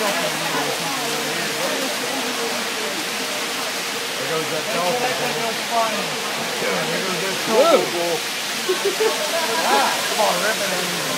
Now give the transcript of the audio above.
goes that dolphin. There goes that dolphin. Come on, rip it in.